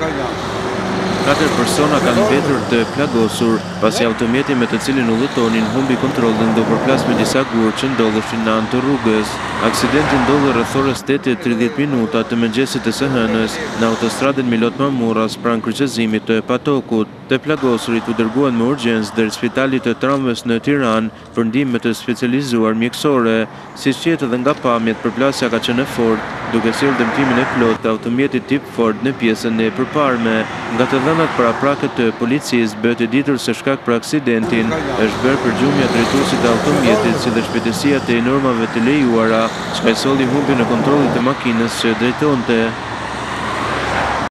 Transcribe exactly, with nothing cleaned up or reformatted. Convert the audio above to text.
Katër persona kanë mbetur të plagosur pasi automjeti me të cilin udhëtonin humbi kontrollin dhe u përplas me disa gurë që ndodheshin në anë të rrugës. Aksidenti ndodhi rreth orës tetë e tridhjetë minuta të mëngjesit të së hënës në autostradën Milot Mamurras pranë kryqëzimit të Epatokut. Të plagosurit u dërguan me urgjencë deri Spitalit të Tramës në Tiranë për ndihmë të specializuar mjekësore. Siç qetë edhe nga pamjet, përplasja ka qenë e fortë, duke sjellë dëmtimin e plotë të automjetit tip Ford në pjesën e përparme. Nga të dhënat paraprake të policisë bëhet e ditur se shkak për aksidentin është bërë përgjumja drejtuesit të automjetit si dhe shpejtësia të normave të lejuara, çka i solli humbjen e kontrollit të makinës që drejtonte.